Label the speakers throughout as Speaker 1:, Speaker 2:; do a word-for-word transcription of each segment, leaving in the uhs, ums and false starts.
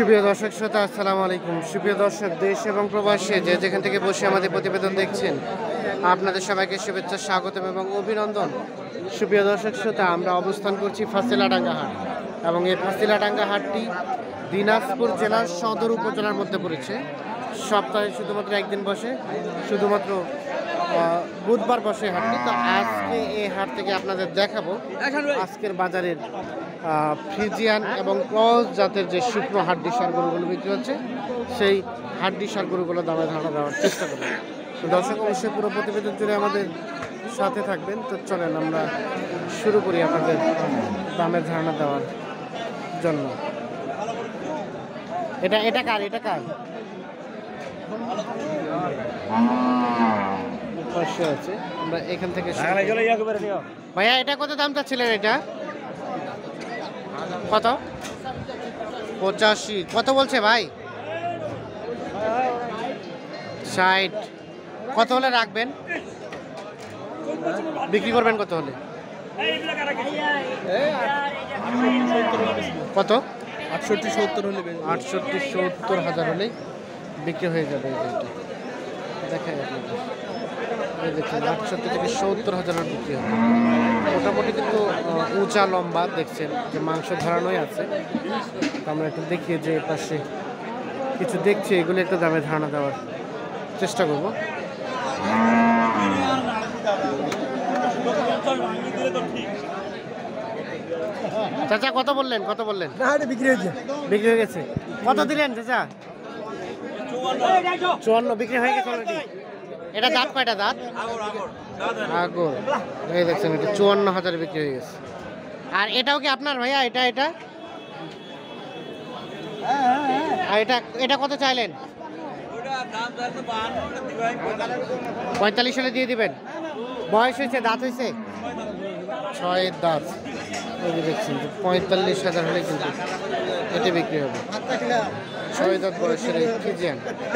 Speaker 1: সুপ্রিয় দর্শক শ্রোতা আসসালামু আলাইকুম। সুপ্রিয় দর্শক, দেশ এবং প্রবাসে যে যেখান থেকে বসে আমাদের প্রতিবেদন দেখছেন, আপনাদের সবাইকে শুভেচ্ছা, স্বাগতম এবং অভিনন্দন। সুপ্রিয় দর্শক শ্রোতা, আমরা অবস্থান করছি ফাঁসিলাডাঙ্গা হাট এবং এই ফাঁসিলাডাঙ্গা হাটটি দিনাজপুর জেলার সদর উপজেলার মধ্যে পড়েছে। সপ্তাহে শুধুমাত্র একদিন বসে, শুধুমাত্র বুধবার বসে হাটটি। তো আজকে এই হাট থেকে আপনাদের দেখাবো আজকের বাজারের ফ্রিজিয়ান এবং ক্রস জাতের যে শুকনো হাড্ডি সার গরুগুলো বিক্রি হচ্ছে, সেই হাড্ডি সার গরুগুলো দামে ধারণা দেওয়ার চেষ্টা করব। তো দর্শক অবশ্যই পুরো প্রতিবেদন জুড়ে আমাদের সাথে থাকবেন। তো চলেন আমরা শুরু করি আপনাদের দামের ধারণা দেওয়ার জন্য। এটা এটা কার এটা কার পাশে আছে, আমরা এখান থেকে ভাইয়া এটা কত দাম চাচ্ছিলেন? এটা কত? পঁচাশি। কত বলছে ভাই? ষাট। কত হলে রাখবেন? বিক্রি করবেন কত হলে? কত?
Speaker 2: আটষট্টি সত্তর হলে
Speaker 1: আটষট্টি সত্তর হাজার হলে বিক্রি হয়ে যাবে। দেখাই আপনাদের, দেখছেন আটষট্টি থেকে সত্তর হাজার বিক্রি হবে। মোটামুটি কিন্তু উঁচা লম্বা, দেখছেন যে মাংস ধরানোই আছে। আমরা একটু দেখিয়ে যে পাশে কিছু দেখছি, এগুলো একটু দামে ধারণা দেওয়ার চেষ্টা করব। চাচা কত বললেন? কত বললেন?
Speaker 2: বিক্রি হয়েছে
Speaker 1: বিক্রি হয়ে গেছে। কত দিলেন চাচা? চুয়ান্ন। বিক্রি হয়ে গেছে অলরেডি। এটা দাঁত কয়টা? দাঁত আগর। এই দেখছেন এটা চুয়ান্ন হাজার বিক্রি হয়ে গেছে। আর এটাও কি আপনার ভাইয়া? এটা এটা আর এটা এটা কত চাইলেন? পঁয়তাল্লিশ হলে দিয়ে দিবেন। বয়স হয়েছে? দাঁত হয়েছে? ছয়ের দাঁত। ওই যে দেখছেন পঁয়তাল্লিশ হাজার হলে কিন্তু এটা বিক্রি হবে। ছয় দাঁত বয়সের ফ্রিজিয়ান।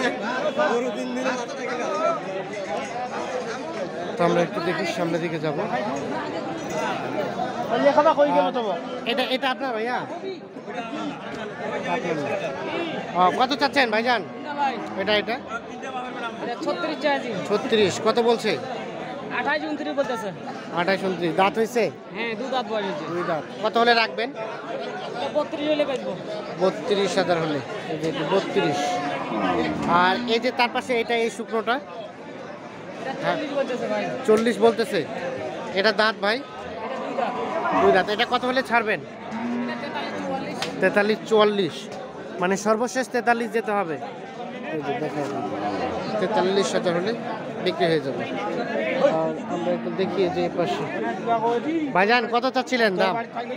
Speaker 1: তো আমরা একটু দেখি, সামনের দিকে যাব। এটা এটা আপনার ভাইয়া? কত চাচ্ছেন ভাইজান? এটা এটা ছত্রিশ। কত বলছে?
Speaker 3: আঠাশ উনত্রিশ বলতেছে।
Speaker 1: আঠাশ উনত্রিশ। দাঁত হয়েছে?
Speaker 3: হ্যাঁ, দু দাঁত বয়স হয়েছে।
Speaker 1: দুই দাঁত। কত হলে রাখবেন?
Speaker 3: বত্রিশ হলে বেচবো।
Speaker 1: বত্রিশ হাজার হলে। বত্রিশ। আর এই যে তার পাশে এটা, এই শুকনোটা চল্লিশ বলতেছে। এটা দাঁত ভাই? দুই দাঁত। এটা কত হলে ছাড়বেন? তেতাল্লিশ চুয়াল্লিশ, মানে সর্বশেষ তেতাল্লিশ যেতে হবে। তেতাল্লিশ হাজার হলে বিক্রি হয়ে যাবে। আর আমরা একটু দেখি যে এই পাশে ভাইজান কত চাচ্ছিলেন দাম?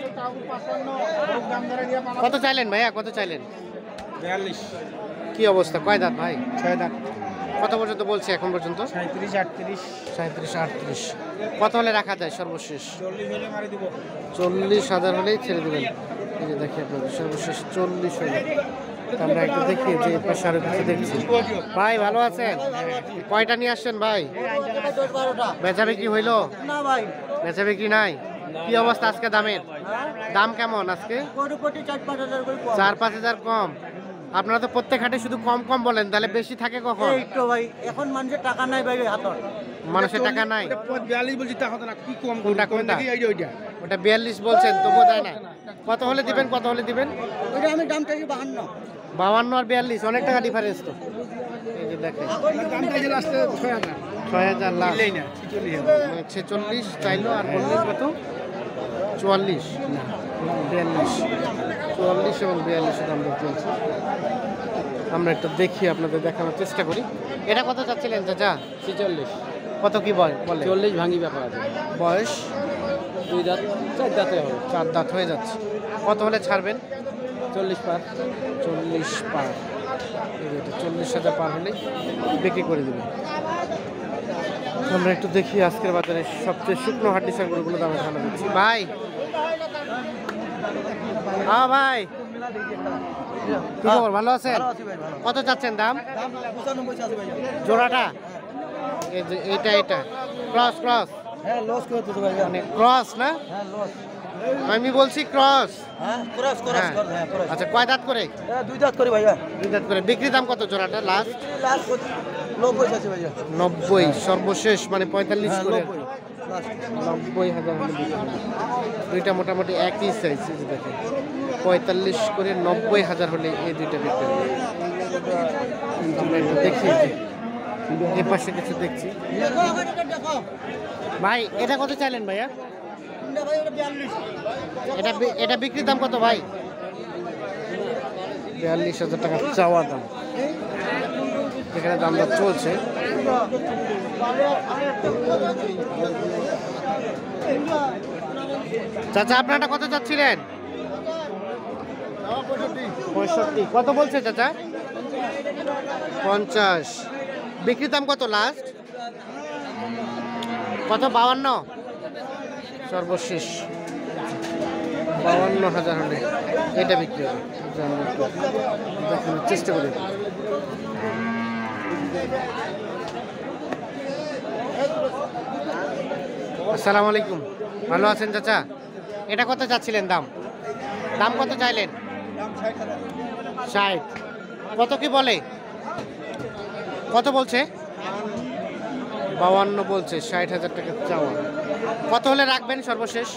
Speaker 1: কত চাইলেন ভাইয়া? কত চাইলেন?
Speaker 2: বিয়াল্লিশ।
Speaker 1: কি অবস্থা? কয় দাঁত ভাই?
Speaker 2: ছয় দাঁত।
Speaker 1: কত পর্যন্ত বলছে এখন পর্যন্ত?
Speaker 2: সাঁত্রিশ আটত্রিশ।
Speaker 1: সাঁত্রিশ আটত্রিশ। কত হলে রাখা যায় সর্বশেষ?
Speaker 2: চল্লিশ হলে মারি দিব।
Speaker 1: চল্লিশ হাজার হলেই ছেড়ে দেবেন। এই যে দেখি আপনাদের সর্বশেষ চল্লিশ হলে। আমরা একটু দেখি যে পাশে আরো কিছু দেখছি। ভাই ভালো আছেন? কয়টা নিয়ে আসছেন ভাই? বেচা বিক্রি হইলো?
Speaker 3: না ভাই,
Speaker 1: বেচা বিক্রি নাই। কি অবস্থা আজকে দামের? দাম কেমন আজকে? চার পাঁচ হাজার কম। আপনারা তো প্রত্যেক হাটে শুধু কম কম বলেন, তাহলে বেশি থাকে কখন?
Speaker 3: একটু ভাই, এখন মানুষের টাকা নাই ভাই হাতত।
Speaker 1: মানুষের টাকা নাই?
Speaker 2: বিয়াল্লিশ বলছি, টাকা না কি কম?
Speaker 1: কোনটা কোনটা? ওটা বিয়াল্লিশ বলছেন, তবুও দেয় না। কত হলে দিবেন? কত হলে দিবেন?
Speaker 3: ওইটা আমি দাম চাইছি বাহান্ন।
Speaker 1: বাহান্ন আর বিয়াল্লিশ, অনেক টাকা ডিফারেন্স তো। এই যে দেখেন ছয় হাজার লাখ, ছেচল্লিশ চাইলো আর বললেন কত? চুয়াল্লিশ না বিয়াল্লিশ। চুয়াল্লিশ এবং বিয়াল্লিশের দাম চলছে। আমরা একটু দেখি, আপনাদের দেখানোর চেষ্টা করি। এটা কত চাচ্ছিলেন চাচা?
Speaker 2: ছেচল্লিশ।
Speaker 1: কত কি বয় বলে?
Speaker 2: চল্লিশ ভাঙি ব্যাপার আছে।
Speaker 1: বয়স
Speaker 2: দুই দাঁত চার দাঁতে হবে।
Speaker 1: চার দাঁত হয়ে যাচ্ছে। কত হলে ছাড়বেন?
Speaker 2: চল্লিশ পার।
Speaker 1: চল্লিশ পার। চল্লিশ হাজার পার হলে বিক্রি করে দেবে। আমরা একটু দেখি আজকের বাজারে সবচেয়ে শুকনো হাড্ডি সারগুলো দামে ধারণা দিচ্ছি। ভাই হ্যাঁ ভাই, কি খবর? ভালো আছেন? কত চাচ্ছেন দাম? জোড়াটা? এইটা এটা ক্রস ক্রস
Speaker 3: হ্যাঁ, লস করতেছে ভাই।
Speaker 1: মানে ক্রস না?
Speaker 3: হ্যাঁ, লস।
Speaker 1: আমি বলছি ক্রস।
Speaker 3: হ্যাঁ ক্রস ক্রস
Speaker 1: হ্যাঁ।
Speaker 3: কর হ্যাঁ ক্রস
Speaker 1: আচ্ছা কয় দাঁত করে?
Speaker 3: হ্যাঁ দুই দাঁত করে ভাইয়া
Speaker 1: দুই দাঁত করে। বিক্রি দাম কত জোড়াটা লাস্ট?
Speaker 3: লাস্ট কত নব্বই আছে ভাইয়া
Speaker 1: নব্বই সর্বশেষ, মানে পঁয়তাল্লিশ
Speaker 3: হ্যাঁ
Speaker 1: করে।
Speaker 3: নব্বই লাস্ট
Speaker 1: নব্বই হাজার হলে বিক্রি হবে। দুইটা মোটামুটি একই সাইজ দেখেন, পঁয়তাল্লিশ করে নব্বই হাজার হলে এই দুইটা বিক্রি হবে। আমরা একটু দেখি, এ পাশে কিছু দেখছি।
Speaker 3: দেখো আমার এটা দেখো
Speaker 1: ভাই এটা কত চাইলেন ভাইয়া?
Speaker 3: এটা ভাই এটা বিয়াল্লিশ
Speaker 1: এটা বি- এটা বিক্রির দাম কত ভাই? বিয়াল্লিশ হাজার টাকা চাওয়া দাম। এখানে দাম দর চলছে। চাচা আপনারটা কত চাচ্ছিলেন? পঁয়ষট্টি। কত বলছে চাচা? পঞ্চাশ। বিক্রির দাম কত লাস্ট? কত? বাউান্ন সর্বশেষ। বাউান্ন হাজার হলে এটা বিক্রি হবে। দেখানোর চেষ্টা করি। আসসালামু আলাইকুম, ভালো আছেন চাচা? এটা কত চাচ্ছিলেন দাম? দাম কত চাইলেন? ষাট। কত কি বলে? কত বলছে? বাউান্ন বলছে। ষাট হাজার টাকা চাওয়া। কত হলে রাখবেন সর্বশেষ?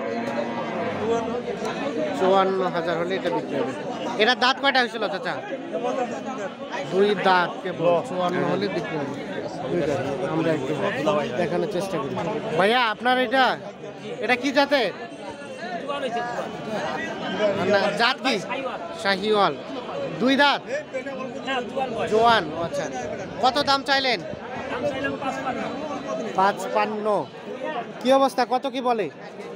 Speaker 1: চুয়ান্ন হাজার হলে এটা বিক্রি হবে। এটা দাঁত কয়টা হয়েছিল চাচা? দুই দাঁত কেবল। চুয়ান্ন হলে বিক্রি হবে। দুই দাঁত। আমরা একটু দেখানোর চেষ্টা করি। ভাইয়া আপনার এটা এটা কি জাতের? না, জাত কি? শাহিওয়াল। দুই দাঁত জোয়ান। আচ্ছা কত দাম চাইলেন? পাঁচ পান্ন। কি অবস্থা, কত কি বলে?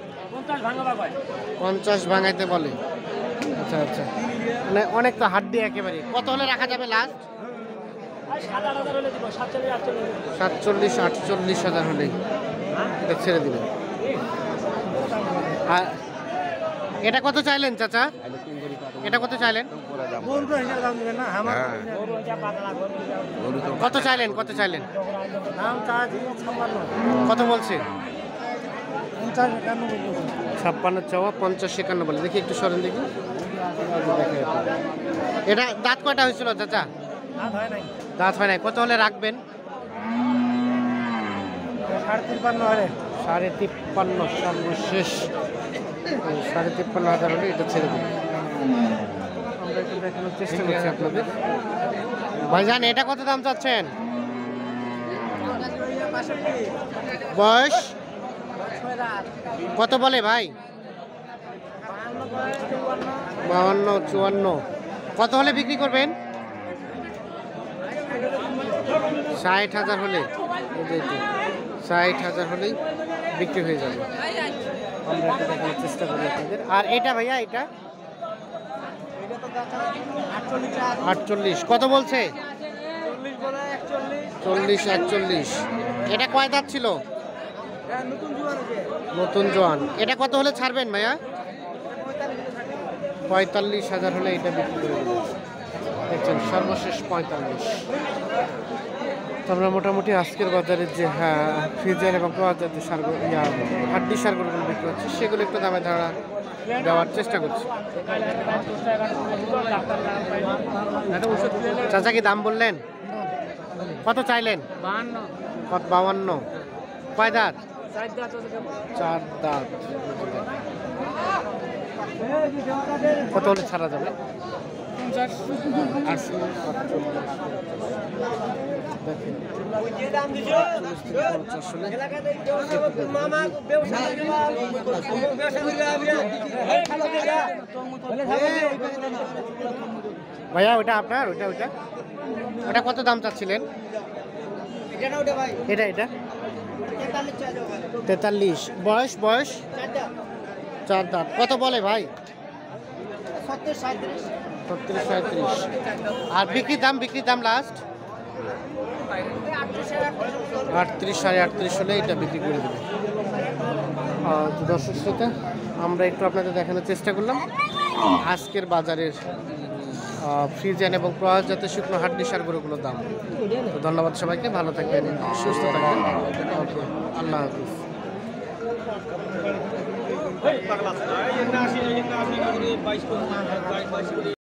Speaker 1: পঞ্চাশ ভাঙাইতে বলে। আচ্ছা আচ্ছা, মানে অনেক তো হাড্ডি একেবারে। কত হলে রাখা যাবে লাস্ট? সাতচল্লিশ আটচল্লিশ হাজার হলেই এটা ছেড়ে দিবেন। আর এটা কত চাইলেন চাচা? এটা কত চাইলেন? কত চাইলেন? কত চাইলেন? কত বলছে? ছাপ্পান্ন চাওয়া, পঞ্চাশ একান্ন বলে। দেখি একটু সরেন দেখি। এটা দাঁত কয়টা হয়েছিল চাচা? দাঁত হয় নাই। কত হলে রাখবেন?
Speaker 3: সাড়ে তিপ্পান্ন হলে
Speaker 1: সাড়ে তিপ্পান্ন সর্বশেষ। সাড়ে তিপ্পান্ন হাজার হলে এটা ছেড়ে দিন। আমরা একটু দেখানোর চেষ্টা করছি আপনাদের। ভাইজান এটা কত দাম চাচ্ছেন? বয়স কত বলে ভাই? বাউান্ন চুয়ান্ন। কত হলে বিক্রি করবেন? ষাট হাজার হলে। ষাট হাজার হলেই বিক্রি হয়ে যাবে। আমরা একটু দেখানোর চেষ্টা করি আপনাদের। আর এটা ভাইয়া এটা আটচল্লিশ। কত বলছে? চল্লিশ একচল্লিশ। এটা কয় দাঁত ছিল? নতুন জোয়ান। এটা কত হলে ছাড়বেন ভাইয়া? পঁয়তাল্লিশ হাজার হলে এটা বিক্রি করে দেবেন। দেখছেন সর্বশেষ পঁয়তাল্লিশ। তো আমরা মোটামুটি আজকের বাজারের যে হ্যাঁ ফ্রিজের এবং প্রজাতির সার ইয়া হাড্ডি সারগুলোগুলো বিক্রি হচ্ছে সেগুলো একটু দামে ধারা দেওয়ার চেষ্টা করছি। চাচা কি দাম বললেন? কত চাইলেন? কত? বাউান্ন। কয় দাঁত? চার দাঁত। কত হলে ছাড়া যাবে? ভাইয়া ওটা আপনার? ওটা ওটা ওটা কত দাম চাচ্ছিলেন? এটা এটা তেতাল্লিশ। বয়স বয়স চার দাঁত। কত বলে ভাই? ছত্রিশ সাঁত্রিশ। আর বিক্রির দাম? বিক্রির দাম লাস্ট আটত্রিশ সাড়ে আটত্রিশ হলে এটা বিক্রি করে দেবে। দর্শক শ্রোতা, আমরা একটু আপনাদের দেখানোর চেষ্টা করলাম আজকের বাজারের ফ্রিজেন এবং ক্রস জাতের শুকনো হাড্ডি সার গরুগুলোর দাম। তো ধন্যবাদ সবাইকে, ভালো থাকবেন, সুস্থ থাকবেন। ওকে, আল্লাহ হাফিজ।
Speaker 2: বাইশ